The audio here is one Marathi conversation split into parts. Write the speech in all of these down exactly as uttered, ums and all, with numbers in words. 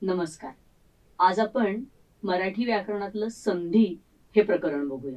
नमस्कार. आज आपण मराठी व्याकरणातलं संधी हे प्रकरण बघूया.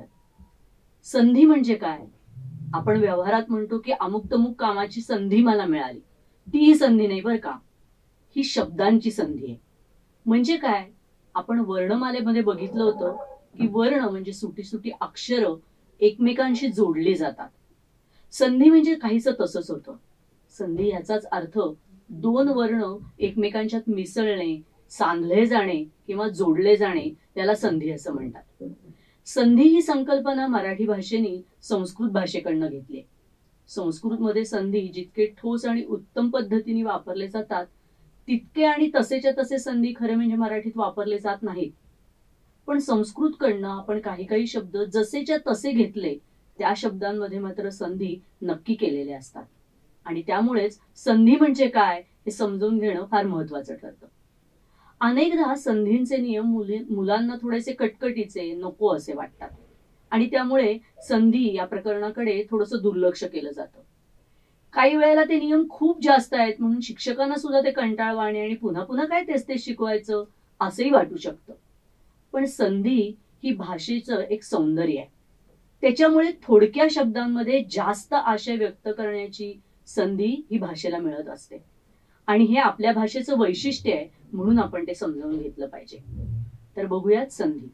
संधी म्हणजे काय? आपण व्यवहारात म्हणतो की अमुक तमुक कामाची संधी मला मिळाली. ती ही संधी नाही बरं का, ही शब्दांची संधी आहे. म्हणजे काय? आपण वर्णमालेमध्ये बघितलं होतं की वर्ण म्हणजे सुटी सुटी अक्षरं एकमेकांशी जोडली जातात. संधी म्हणजे काहीच तसंच होतं. संधी याचाच अर्थ दोन वर्ण एकमेकांच्यात मिसळणे, सांधले जाणे किंवा जोडले जाणे त्याला संधी असं म्हणतात. संधी ही संकल्पना मराठी भाषेने संस्कृत भाषेकडनं घेतली. संस्कृतमध्ये संधी जितके ठोस आणि उत्तम पद्धतीने वापरले जातात तितके आणि तसेच्या तसे संधी खरे म्हणजे मराठीत वापरले जात नाहीत. पण संस्कृतकडनं आपण काही काही शब्द जसेच्या तसे घेतले, त्या शब्दांमध्ये मात्र संधी नक्की केलेले असतात. आणि त्यामुळेच संधी म्हणजे काय हे समजून घेणं फार महत्वाचं ठरतं. अनेकदा संधींचे नियम मुले मुलांना थोडेसे कटकटीचे नको असे वाटतात आणि त्यामुळे संधी या प्रकरणाकडे थोडंसं दुर्लक्ष केलं जातं. काही वेळेला ते नियम खूप जास्त आहेत म्हणून शिक्षकांना सुद्धा ते कंटाळवाणे आणि पुन्हा पुन्हा काय तेच ते शिकवायचं असंही वाटू शकतं. पण संधी ही भाषेचं एक सौंदर्य आहे. त्याच्यामुळे थोडक्या शब्दांमध्ये जास्त आशय व्यक्त करण्याची संधी ही भाषेला मिळत असते आणि हे आपल्या भाषेचं वैशिष्ट्य आहे म्हणून आपण ते समजावून घेतलं पाहिजे. तर बघूयात संधी.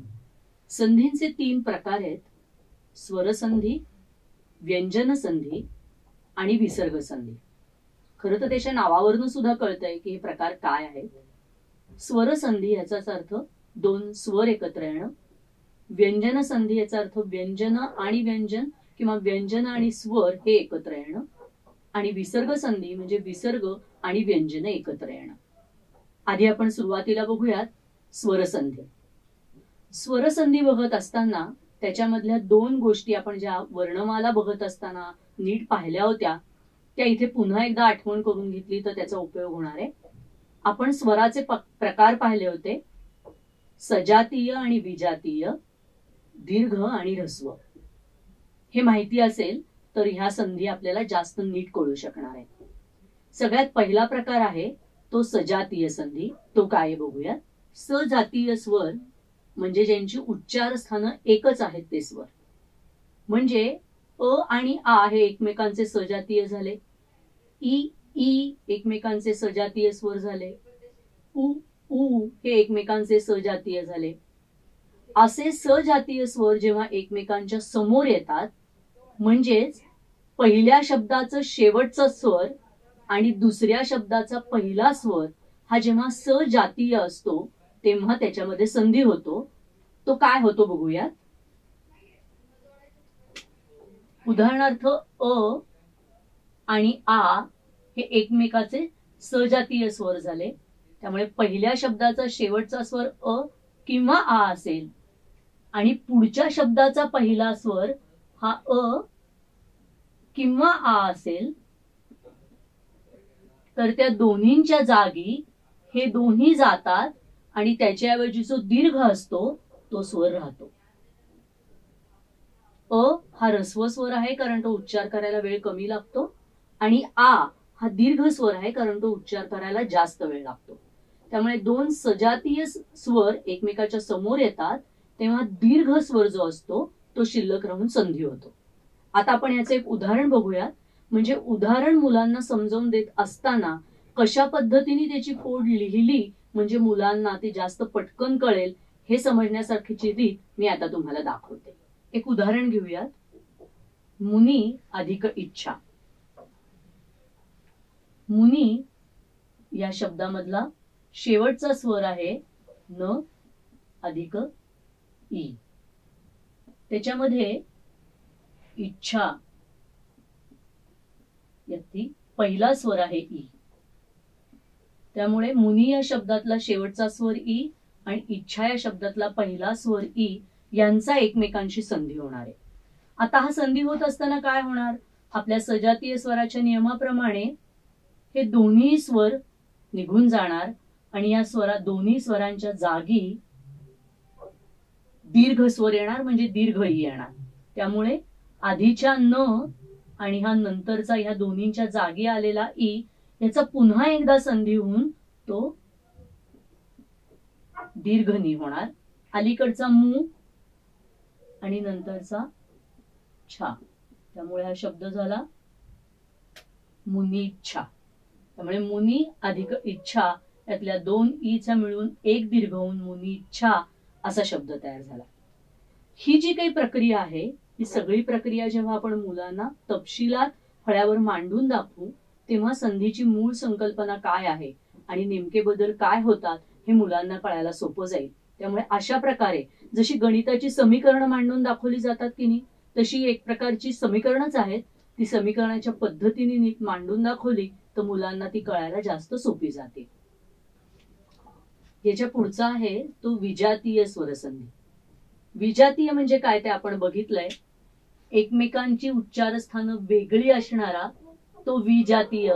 संधींचे तीन प्रकार आहेत: स्वरसंधी, व्यंजन संधी आणि विसर्ग संधी. खरं तर त्याच्या नावावरून सुद्धा कळतंय की हे प्रकार काय आहेत. स्वरसंधी याचाच अर्थ दोन स्वर एकत्र येणं. व्यंजन संधी याचा अर्थ व्यंजन आणि व्यंजन किंवा व्यंजन आणि स्वर हे एकत्र येणं. आणि विसर्ग संधी म्हणजे विसर्ग आणि व्यंजन एकत्र येणं. आधी आपण सुरुवातीला बघूयात स्वरसंधी. स्वरसंधी बघत असताना त्याच्यामधल्या दोन गोष्टी आपण ज्या वर्णमाला बघत असताना नीट पाहिल्या होत्या त्या इथे पुन्हा एकदा आठवण करून घेतली तर त्याचा उपयोग होणार आहे. आपण स्वराचे प्रकार पाहिले होते: सजातीय आणि विजातीय, दीर्घ आणि ऱ्हस्व. हे माहिती असेल तर ह्या संधी आपल्याला जास्त नीट कळू शकणार आहे. सगळ्यात पहिला प्रकार आहे तो सजातीय संधी. तो काय बघूया. सजातीय स्वर म्हणजे ज्यांची उच्चार स्थानं एकच आहेत ते स्वर. म्हणजे अ आणि आ हे एकमेकांचे सजातीय झाले. ई ई एकमेकांचे सजातीय स्वर झाले. उ उ हे एकमेकांचे सजातीय झाले. असे सजातीय स्वर जेव्हा एकमेकांच्या समोर येतात म्हणजेच पहिल्या शब्दाचं शेवटचा स्वर आणि दुसऱ्या शब्दाचा पहिला स्वर हा जेव्हा सजातीय असतो तेव्हा त्याच्यामध्ये संधी होतो. तो काय होतो बघूयात. उदाहरणार्थ अ आणि आ हे एकमेकाचे सजातीय स्वर झाले. त्यामुळे पहिल्या शब्दाचा शेवटचा स्वर अ किंवा आ असेल आणि पुढच्या शब्दाचा पहिला स्वर हा अ किंवा आ असेल तर त्या दोन्हींच्या जागी हे दोन्ही जातात आणि त्याच्याऐवजी जो दीर्घ असतो तो स्वर राहतो. अ हा ऱ्हस्व स्वर आहे कारण तो उच्चार करायला वेळ कमी लागतो आणि आ हा दीर्घ स्वर आहे कारण तो उच्चार करायला जास्त वेळ लागतो. त्यामुळे दोन सजातीय स्वर एकमेकाच्या समोर येतात तेव्हा दीर्घ स्वर जो असतो तो शिल्लक राहून संधी होतो. आता आपण याचं एक उदाहरण बघूयात. म्हणजे उदाहरण मुलांना समजावून देत असताना कशा पद्धतीने त्याची फोड लिहिली म्हणजे मुलांना ते जास्त पटकन कळेल हे समजण्यासारखीची रीत मी आता तुम्हाला दाखवते. एक उदाहरण घेऊयात. मुनी अधिक इच्छा. मुनी या शब्दामधला शेवटचा स्वर आहे न अधिक ई. त्याच्यामध्ये इच्छा यातली पहिला स्वर आहे ई. त्यामुळे मुनी या शब्दातला शेवटचा स्वर ई आणि इच्छा या शब्दातला पहिला स्वर ई यांचा एकमेकांशी संधी होणार आहे. आता हा संधी होत असताना काय होणार. आपल्या सजातीय स्वराच्या नियमाप्रमाणे हे दोन्ही स्वर निघून जाणार आणि या स्वरा दोन्ही स्वरांच्या जागी दीर्घ स्वर येणार म्हणजे दीर्घ ई येणार. त्यामुळे आधीच्या न आणि हा नंतरचा ह्या दोन्हींच्या जागी आलेला ई याचा पुन्हा एकदा संधी होऊन तो दीर्घ नी होणार, अलीकडचा मू आणि नंतरचा छा, त्यामुळे हा शब्द झाला मुनिच्छा. त्यामुळे मुनी अधिक इच्छा यातल्या दोन ईचा मिळून एक दीर्घ होऊन मुनिच्छा असा शब्द तयार झाला. ही जी काही प्रक्रिया आहे ही सगळी प्रक्रिया जेव्हा आपण मुलांना तपशिलात फळ्यावर मांडून दाखवू तेव्हा संधीची मूळ संकल्पना काय आहे आणि नेमके बदल काय होतात हे मुलांना कळायला सोपं जाईल. त्यामुळे अशा प्रकारे जशी गणिताची समीकरणं मांडून दाखवली जातात की नाही तशी एक प्रकारची समीकरणच आहेत, ती समीकरणाच्या पद्धतीने नीट मांडून दाखवली तर मुलांना ती कळायला जास्त सोपी जाते. याच्या पुढचा आहे तो विजातीय स्वरसंधी. विजातीय म्हणजे काय ते आपण बघितलंय. एकमेकांची उच्चारस्थानं वेगळी असणारा तो विजातीय.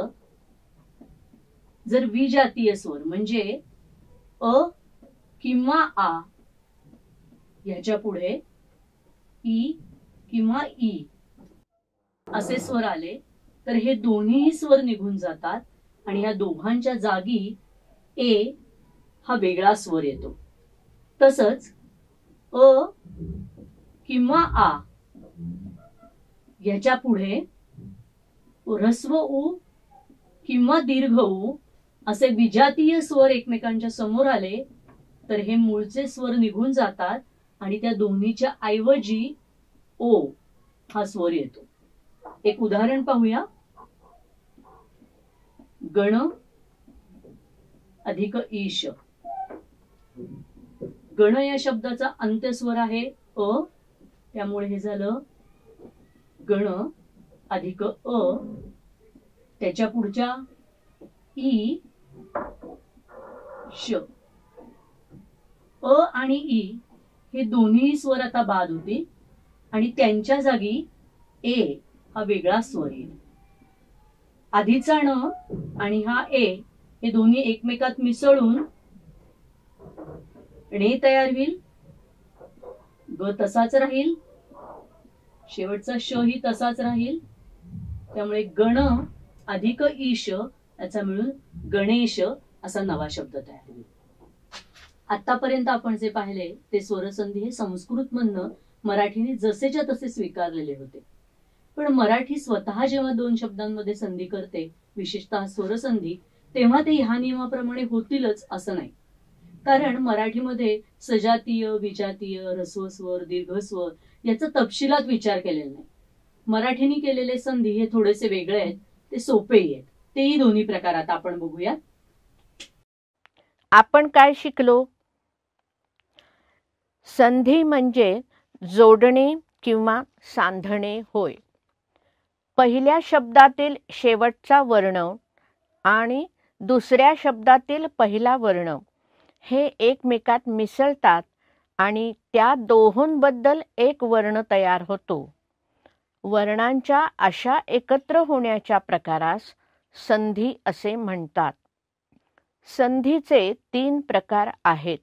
जर विजातीय स्वर म्हणजे अ किंवा आ याच्या पुढे ई किंवा ई असे स्वर आले तर हे दोन्ही स्वर निघून जातात आणि या दोघांच्या जागी ए हा वेगळा स्वर येतो. तसंच अ किंवा आ याच्या पुढे ऱ्हस्व उ किंवा दीर्घ उ असे विजातीय स्वर एकमेकांच्या समोर आले तर हे मूळचे स्वर निघून जातात आणि त्या दोन्हीच्या ऐवजी ओ हा स्वर येतो. एक उदाहरण पाहूया. गण अधिक ईश. गण या शब्दाचा अंत्यस्वर आहे अ, त्यामुळे हे झालं गण अधिक अ. त्याच्या पुढच्या ई श. अ आणि ई हे दोन्ही स्वर आता बाद होतील आणि त्यांच्या जागी ए हा वेगळा स्वर येईल. आधीचा न आणि हा ए हे दोन्ही एकमेकात मिसळून णे तयार होईल. ग तसाच राहील, शेवटचा श ही तसाच राहील. त्यामुळे गण अधिक ईश याचा मिळून गणेश असा नवा शब्द तयार होईल. आतापर्यंत आपण जे पाहिले ते स्वरसंधी हे संस्कृत मधनं मराठीने जसेच्या तसे स्वीकारलेले होते. पण मराठी स्वतः जेव्हा दोन शब्दांमध्ये संधी करते, विशेषतः स्वरसंधी, तेव्हा ते ह्या नियमाप्रमाणे होतीलच असं नाही. कारण मराठीमध्ये सजातीय, विजातीय, ऱ्हस्वस्वर, दीर्घस्वर याचा तपशिलात विचार केलेला नाही. मराठीने केलेले संधी हे थोडेसे वेगळे आहेत, ते सोपेही आहेत. तेही दोन्ही प्रकारात आपण बघूया. आपण काय शिकलो? संधी म्हणजे जोडणे किंवा सांधणे होय. पहिल्या शब्दातील शेवटचा वर्ण आणि दुसऱ्या शब्दातील पहिला वर्ण हे एकमेकात मिसळतात आणि त्या दोहोंबद्दल एक वर्ण तयार होतो. वर्णांच्या अशा एकत्र होण्याच्या प्रकारास संधी असे म्हणतात. संधीचे तीन प्रकार आहेत: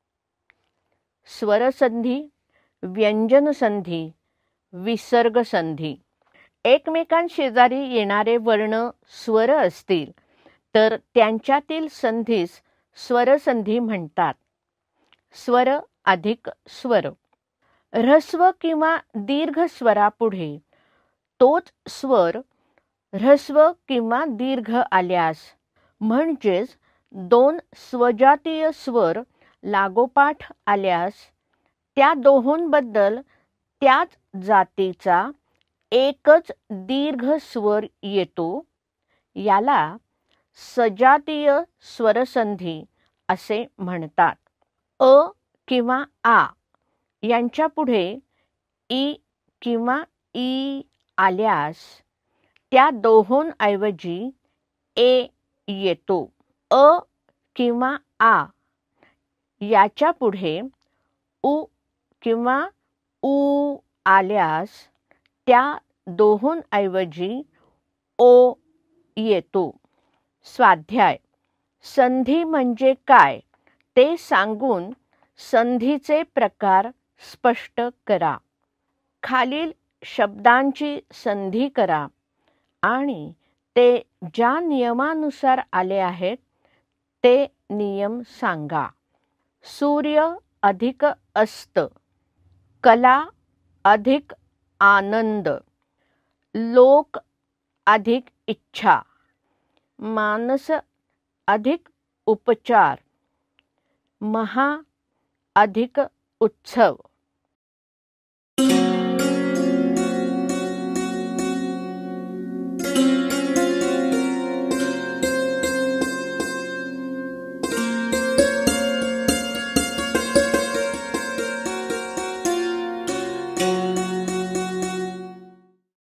स्वरसंधी, व्यंजनसंधी, विसर्गसंधी. एकमेकांशेजारी येणारे वर्ण स्वर असतील तर त्यांच्यातील संधीस स्वरसंधी म्हणतात. स्वर अधिक स्वर. ऱ्हस्व किंवा दीर्घ स्वरापुढे तोच स्वर ऱ्हस्व किंवा दीर्घ आल्यास, म्हणजेच दोन स्वजातीय स्वर लागोपाठ आल्यास त्या दोहोंबद्दल त्याच जातीचा एकच दीर्घ स्वर येतो. याला सजातीय स्वरसंधी असे म्हणतात. अ किंवा आ यांच्या पुढे ई किंवा ई आल्यास त्या दोहोंऐवजी ए येतो. अ किंवा आ याच्या पुढे उ किंवा ऊ आल्यास त्या दोहोंऐवजी ओ येतो. स्वाध्याय. संधी म्हणजे काय ते सांगून संधीचे प्रकार स्पष्ट करा. खालील शब्दांची संधी करा आणि ते ज्या नियमानुसार आले आहेत ते नियम सांगा. सूर्य अधिक अस्त, कला अधिक आनंद, लोक अधिक इच्छा, मानस अधिक उपचार, महा अधिक उत्सव.